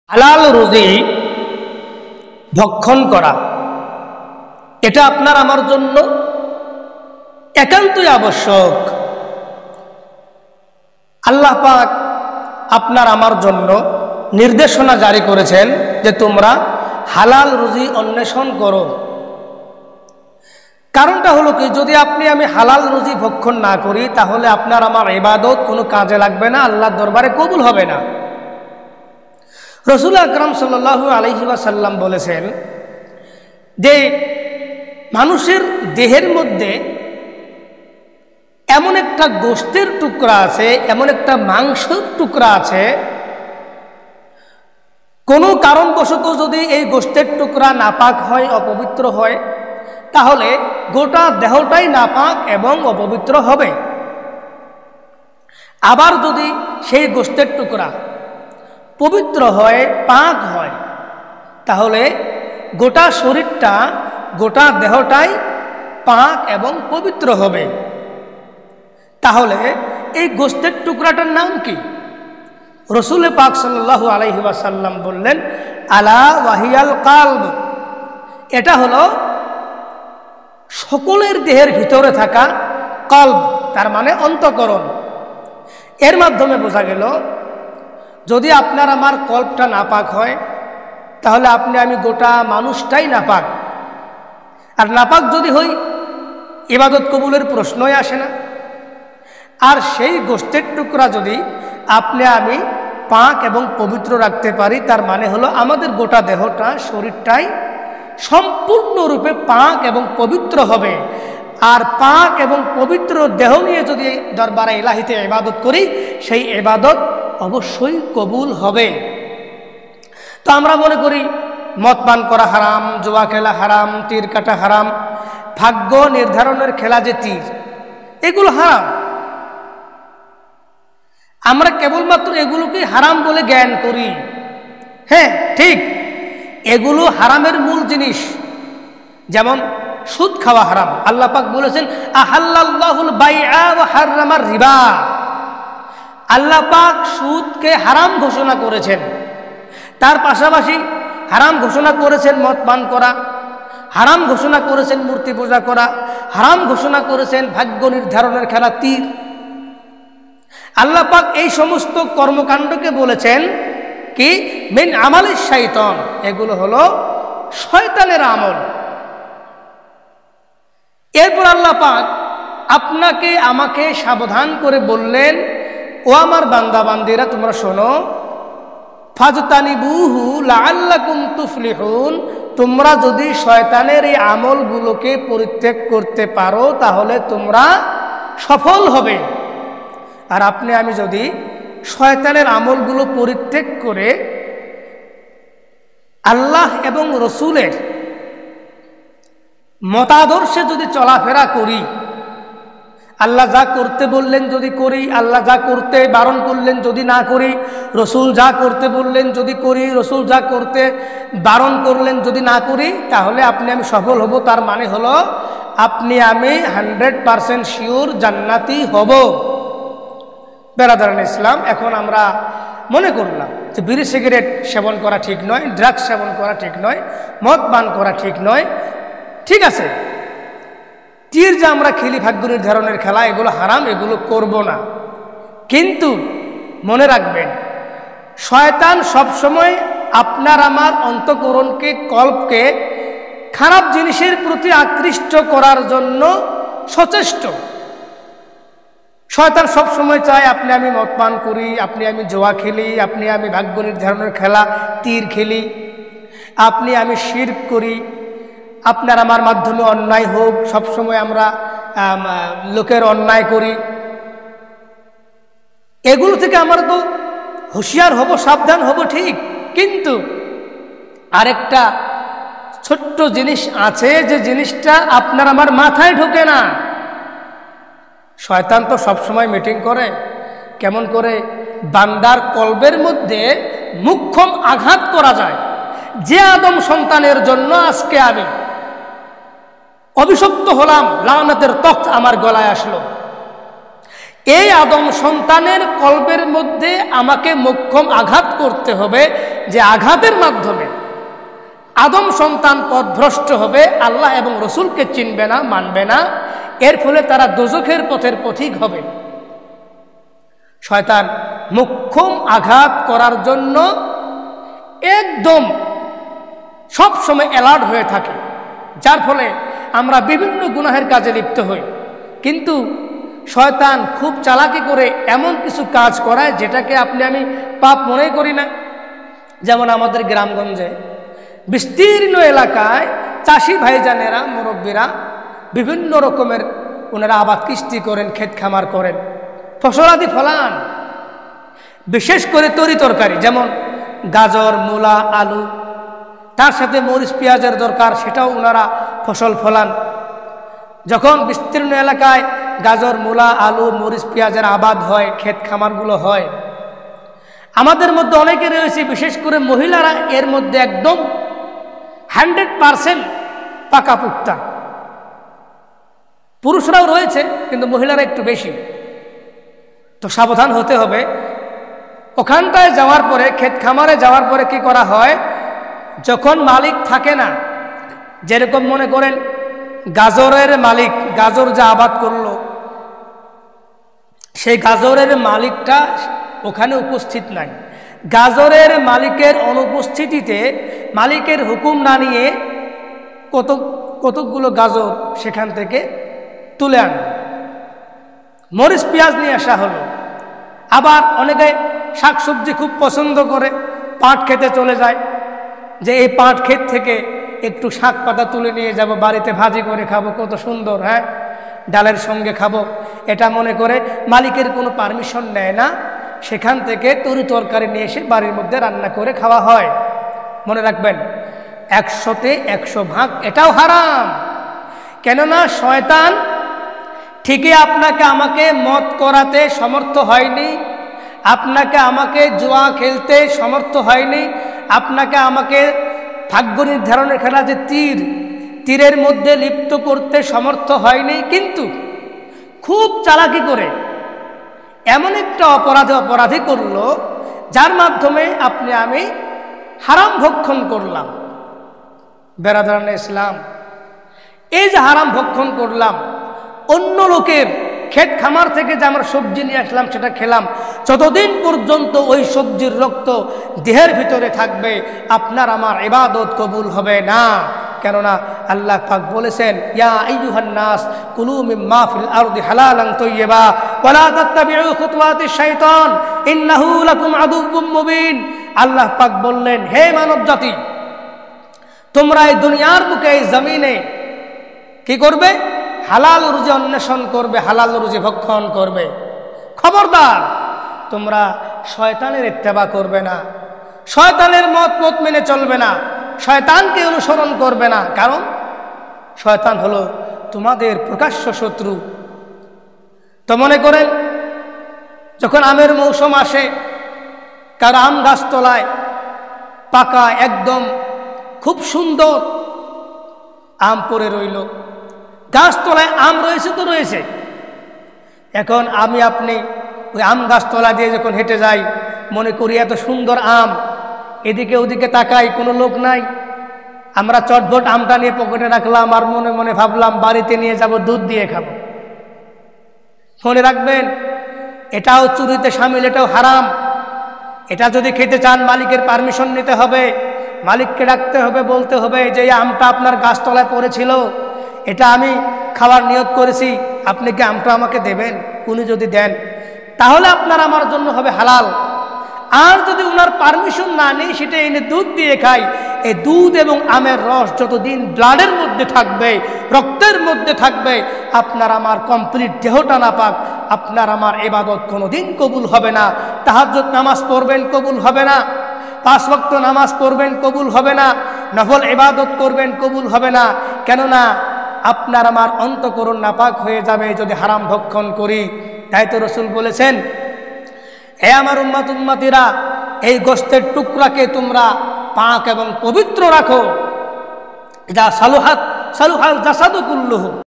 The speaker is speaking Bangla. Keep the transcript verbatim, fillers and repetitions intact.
হালাল রুজি ভক্ষণ করা এটা আপনার আমার জন্য একান্তই আবশ্যক। আল্লাহ পাক আপনার আমার জন্য নির্দেশনা জারি করেছেন যে তোমরা হালাল রুজি অন্বেষণ করো। কারণটা হলো কি, যদি আপনি আমি হালাল রুজি ভক্ষণ না করি তাহলে আপনার আমার ইবাদত কোনো কাজে লাগবে না, আল্লাহর দরবারে কবুল হবে না। রাসূল আকরাম সাল্লাল্লাহু আলাইহি ওয়াসাল্লাম বলেছেন যে মানুষের দেহের মধ্যে এমন একটা গোশতের টুকরা আছে, এমন একটা মাংসের টুকরা আছে, কোনো কারণবশত যদি এই গোশতের টুকরা নাপাক হয়, অপবিত্র হয়, তাহলে গোটা দেহটাই নাপাক এবং অপবিত্র হবে। আবার যদি সেই গোশতের টুকরা পবিত্র হয়, পাক হয়, তাহলে গোটা শরীরটা, গোটা দেহটাই পাক এবং পবিত্র হবে। তাহলে এই গোশতের টুকরাটার নাম কি? রাসূল পাক সাল্লাল্লাহু আলাইহি ওয়াসাল্লাম বললেন, আলা ওয়াহিয়াল কালব, এটা হলো সকলের দেহের ভিতরে থাকা কলব, তার মানে অন্তঃকরণ। এর মাধ্যমে বোঝা গেল যদি আপনার আমার কলবটা নাপাক হয় তাহলে আপনি আমি গোটা মানুষটাই নাপাক। আর নাপাক যদি হই, ইবাদত কবুলের প্রশ্নই আসে না। আর সেই গোশতের টুকরা যদি আপনি আমি পাক এবং পবিত্র রাখতে পারি, তার মানে হলো আমাদের গোটা দেহটা, শরীরটাই সম্পূর্ণরূপে পাক এবং পবিত্র হবে। আর পাক এবং পবিত্র দেহ নিয়ে যদি দরবারে ইলাহিতে ইবাদত করি, সেই ইবাদত অবশ্যই কবুল হবে। তো আমরা মনে করি মদ পান করা হারাম, জুয়া খেলা হারাম, তীর কাটা হারাম, ভাগ্য নির্ধারণের খেলা যে তীর, এগুলো হারাম। আমরা কেবলমাত্র এগুলোকে হারাম বলে জ্ঞান করি। হ্যাঁ ঠিক, এগুলো হারামের মূল জিনিস। যেমন সুদ খাওয়া হারাম, আল্লাহ পাক বলেছেন আহাল্লাল্লাহুল বাইআ ওয়া হাররামার রিবা। আল্লাহ পাক সুদকে হারাম ঘোষণা করেছেন, তার পাশাপাশি হারাম ঘোষণা করেছেন মদ পান করা, হারাম ঘোষণা করেছেন মূর্তি পূজা করা, হারাম ঘোষণা করেছেন ভাগ্য নির্ধারণের খেলা তীর। আল্লাহ পাক এই সমস্ত কর্মকাণ্ডকে বলেছেন কি মিন আমালিশ শাইতান, এগুলো হলো শয়তানের আমল। এরপর আল্লাহ পাক আপনাকে আমাকে সাবধান করে বললেন, ও আমার বান্দা বান্দিরা তোমরা শোনো, ফাজতানিবুহু লাআল্লাকুম তুফলিহুন, তোমরা যদি শয়তানের এই আমলগুলোকে পরিত্যাগ করতে পারো তাহলে তোমরা সফল হবে। আর আপনি আমি যদি শয়তানের আমলগুলো পরিত্যাগ করে আল্লাহ এবং রসুলের মতাদর্শে যদি চলাফেরা করি, আল্লাহ যা করতে বললেন যদি করি, আল্লাহ যা করতে বারণ করলেন যদি না করি, রসুল যা করতে বললেন যদি করি, রসুল যা করতে বারণ করলেন যদি না করি, তাহলে আপনি আমি সফল হব। তার মানে হলো আপনি আমি হান্ড্রেড পারসেন্ট শিওর জান্নাতি হব। বেরাদারান ইসলাম, এখন আমরা মনে করলাম যে বিড়ি সিগারেট সেবন করা ঠিক নয়, ড্রাগস সেবন করা ঠিক নয়, মদ পান করা ঠিক নয়, ঠিক আছে, তীর যে আমরা খেলি ভাগ্য নির্ধারণের খেলা, এগুলো হারাম, এগুলো করব না। কিন্তু মনে রাখবেন, শয়তান সবসময় আপনার আমার অন্তঃকরণকে, কল্পকে খারাপ জিনিসের প্রতি আকৃষ্ট করার জন্য সচেষ্ট। শয়তান সবসময় চায় আপনি আমি মদ পান করি, আপনি আমি জোয়া খেলি, আপনি আমি ভাগ্য নির্ধারণের খেলা তীর খেলি, আপনি আমি শিরক করি, আপনার আমার মাধ্যমে অন্যায় হোক, সবসময় আমরা লোকের অন্যায় করি। এগুলো থেকে আমরা তো হুঁশিয়ার হব, সাবধান হব ঠিক, কিন্তু আরেকটা ছোট্ট জিনিস আছে যে জিনিসটা আপনার আমার মাথায় ঢোকে না। শয়তান তো সবসময় মিটিং করে কেমন করে বান্দার কলবের মধ্যে মুখ্যম আঘাত করা যায়। যে আদম সন্তানের জন্য আজকে আমি অভিশপ্ত হলাম, লানাতের তখ্ত আমার গলায় আসলো, এই আদম সন্তানের কলবের মধ্যে আমাকে মোক্ষম আঘাত করতে হবে, যে আঘাতের মাধ্যমে আদম সন্তান পথভ্রষ্ট হবে, আল্লাহ এবং রসুলকে চিনবে না, মানবে না, এর ফলে তারা দোজখের পথের পথিক হবে। শয়তান মোক্ষম আঘাত করার জন্য একদম সব সময় অ্যালার্ট হয়ে থাকে, যার ফলে আমরা বিভিন্ন গুনাহের কাজে লিপ্ত হই। কিন্তু শয়তান খুব চালাকি করে এমন কিছু কাজ করায় যেটাকে আপনি আমি পাপ মনে করি না। যেমন আমাদের গ্রামগঞ্জে বিস্তীর্ণ এলাকায় চাষি ভাইজানেরা, মুরব্বীরা বিভিন্ন রকমের ওনারা আবাদ কৃষি করেন, ক্ষেত খামার করেন, ফসলাদি ফলান। বিশেষ করে তরি তরকারি যেমন গাজর, মূলা, আলু, তার সাথে মরিচ পেঁয়াজের দরকার, সেটাও ওনারা ফসল ফলান। যখন বিস্তীর্ণ এলাকায় গাজর, মূলা, আলু, মরিচ পেঁয়াজের আবাদ হয়, ক্ষেত খামারগুলো হয়, আমাদের মধ্যে অনেকে রয়েছে, বিশেষ করে মহিলারা এর মধ্যে একদম হান্ড্রেড পারসেন্ট পাকাপুক্তা। পুরুষরাও রয়েছে কিন্তু মহিলারা একটু বেশি। তো সাবধান হতে হবে। ওখানটায় যাওয়ার পরে, ক্ষেত খামারে যাওয়ার পরে কি করা হয়, যখন মালিক থাকে না, যেরকম মনে করেন গাজরের মালিক গাজর যা আবাদ করলো, সেই গাজরের মালিকটা ওখানে উপস্থিত নাই, গাজরের মালিকের অনুপস্থিতিতে মালিকের হুকুম না নিয়ে কত কতকগুলো গাজর সেখান থেকে তুলে আন, মরিচ পেঁয়াজ নিয়ে আসা হলো। আবার অনেকে শাকসবজি খুব পছন্দ করে, পাট খেতে চলে যায়, যে এই পাট ক্ষেত থেকে একটু শাক পাতা তুলে নিয়ে যাব, বাড়িতে ভাজি করে খাবো, কত সুন্দর, হ্যাঁ, ডালের সঙ্গে খাবো, এটা মনে করে মালিকের কোনো পারমিশন নেয় না, সেখান থেকে তরি তরকারি নিয়ে এসে বাড়ির মধ্যে রান্না করে খাওয়া হয়। মনে রাখবেন, একশোতে একশো ভাগ এটাও হারাম। কেননা শয়তান ঠিকই আপনাকে আমাকে মদ করাতে সমর্থ হয়নি, আপনাকে আমাকে জুয়া খেলতে সমর্থ হয়নি, আপনাকে আমাকে ভাগ্য নির্ধারণের খেলা যে তীর, তীরের মধ্যে লিপ্ত করতে সমর্থ হয়নি, কিন্তু খুব চালাকি করে এমন একটা অপরাধে অপরাধী করলো যার মাধ্যমে আপনি আমি হারাম ভক্ষণ করলাম। বেরাদারানে ইসলাম, এই যে হারাম ভক্ষণ করলাম, অন্য লোকের ক্ষেত খামার থেকে যে আমরা সবজি নিয়ে আসলাম সেটা খেলাম, যতদিন পর্যন্ত ওই সবজির রক্ত দেহের ভিতরে থাকবে আপনার আমার ইবাদত কবুল হবে না। কেননা আল্লাহ পাক বলেছেন, ইয়া আইয়ুহান নাস কুলু মিম্মা ফিল আরদি হালালান তাইয়্যিবা ওয়া লা তাত্তাবিউ খুতুওয়াতিশ শাইতান ইন্নাহু লাকুম আদুউম মুবিন। আল্লাহ পাক বললেন, হে মানব জাতি, তোমরা এই দুনিয়ার বুকে, এই জমিনে কি করবে? হালাল রুজি অন্বেষণ করবে, হালাল রুজি ভক্ষণ করবে। খবরদার তোমরা শয়তানের ইত্তেবা করবে না, শয়তানের মত মত মেনে চলবে না, শয়তানকে অনুসরণ করবে না, কারণ শয়তান হলো তোমাদের প্রকাশ্য শত্রু। তো মনে করেন যখন আমের মৌসুম আসে, কারো আম গাছতলায় পাকা একদম খুব সুন্দর আম পড়ে রইল, গাছতলায় আম রয়েছে তো রয়েছে, এখন আমি আপনি ওই আম গাছতলা দিয়ে যখন হেঁটে যাই, মনে করি এত সুন্দর আম, এদিকে ওদিকে তাকাই, কোনো লোক নাই, আমরা চটভট আমটা নিয়ে পকেটে রাখলাম আর মনে মনে ভাবলাম বাড়িতে নিয়ে যাব, দুধ দিয়ে খাবো। মনে রাখবেন, এটাও চুরিতে শামিল, এটাও হারাম। এটা যদি খেতে চান মালিকের পারমিশন নিতে হবে, মালিককে ডাকতে হবে, বলতে হবে যে এই আমটা আপনার গাছতলায় পড়েছিল, এটা আমি খাওয়ার নিয়ত করেছি, আপনি কি আমটা আমাকে দেবেন? উনি যদি দেন তাহলে আপনার আমার জন্য হবে হালাল। আর যদি উনার পারমিশন না নেই, সেটা এনে দুধ দিয়ে খাই, এই দুধ এবং আমের রস যতদিন ব্লাডের মধ্যে থাকবে, রক্তের মধ্যে থাকবে, আপনার আমার কমপ্লিট দেহটা না পাক, আপনার আমার ইবাদত কোনোদিন কবুল হবে না। তাহাজ্জুদ নামাজ পড়বেন, কবুল হবে না। পাঁচ ওয়াক্ত নামাজ পড়বেন, কবুল হবে না। নফল ইবাদত করবেন, কবুল হবে না। কেননা আপনার আমার অন্তঃকরণ নাপাক হয়ে যাবে যদি হারাম ভক্ষণ করি। তাই তো রাসূল বলেছেন, হে আমার উম্মত উম্মতিরা, এই গোশতের টুকরাকে তোমরা পাক এবং পবিত্র রাখো। যা সালুহাত সালুহাল জাসাদু কুল্লুহু।